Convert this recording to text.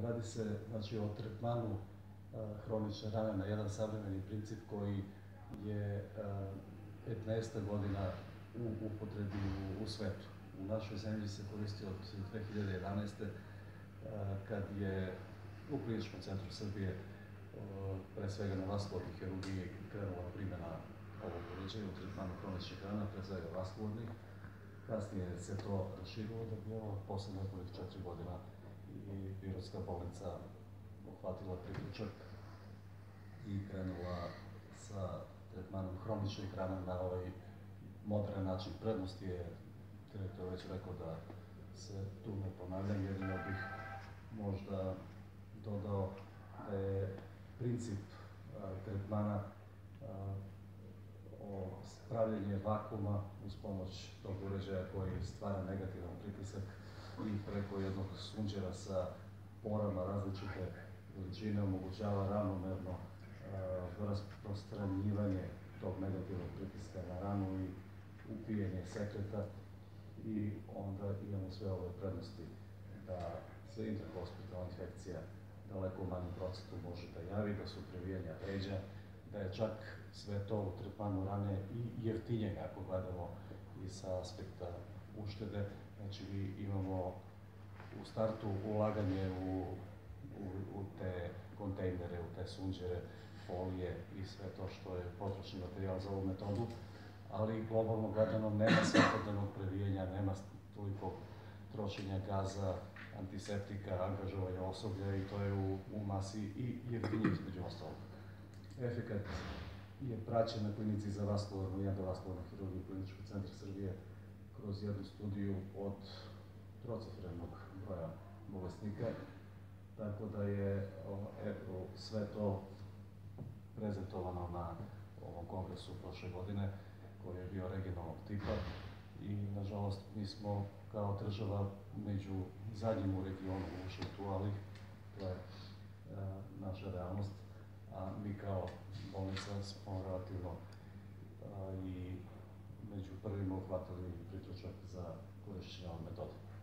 Radi se o tretmanu hronične rane na jedan savremeni princip koji je 15 godina u upotrebi u svetu. U našoj zemlji se koristi od 2011. Kad je u Kliničkom centru Srbije, pre svega na vaskularnoj hirurgiji, krenula primjena ovog uređaja u tretmanu hroničnih rana, pre svega vaskularnih. Kasnije se to raširilo da bi posle nekoliko 4 godina i Pirotska bolnica uhvatila priključak i krenula sa tretmanom hroničnih rana na ovaj modern način. Prednost je, direktor već rekao da se tu ne ponavljam, jedino bih možda dodao da je princip tretmana pravljenje vakuma uz pomoć tog uređaja koji stvara negativan pritisak i preko jednog sunđera sa porama različite veličine omogućava ravnomerno rasprostranjivanje tog negativnog pritiska na ranu i upijenje sekreta, i onda imamo sve ove prednosti da se intrahospitalna infekcija daleko u manjem procentu može da javi, da su previjanja leđa, da je čak sve to u tretmanu rane i jeftinije ako gledamo i sa aspekta uštede. Znači, mi imamo u startu ulaganje u te kontejnere, u te sunđere, folije i sve to što je potrošni materijal za ovu metodu, ali globalno gledano nema svakodnevnog previjanja, nema toliko trošenja gaza, antiseptika, angažovanja osoblja, i to je u masi i jeftinije između ostalog. Efekat je praćen na klinici za vaskularnu i endovaskularnu hirurgiju Kliničkog centra Srbije kroz jednu studiju od trocifrenog broja bolesnika, tako da je sve to prezentovano na ovom kongresu prošle godine, koji je bio regionalnog tipa, i nažalost mi smo kao država među zadnjim u regionu ušli tu, ali to je naša realnost, a mi kao bolnica smo relativno i među prvima uhvatili priključak za korišćenje ove metode.